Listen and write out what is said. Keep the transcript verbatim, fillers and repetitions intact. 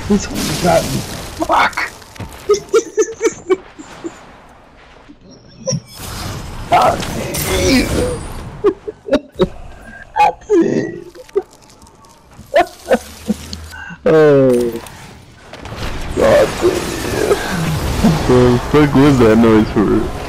This one got me. Fuck! Fuck me! That's it! Oh. God damn. What the fuck was that noise for?